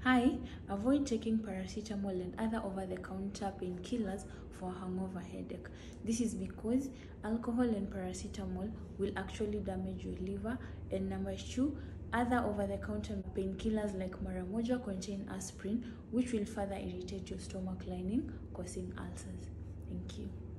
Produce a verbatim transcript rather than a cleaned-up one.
Hi, avoid taking paracetamol and other over-the-counter painkillers for a hangover headache. This is because alcohol and paracetamol will actually damage your liver. And number two, other over-the-counter painkillers like Maramoja contain aspirin, which will further irritate your stomach lining, causing ulcers. Thank you.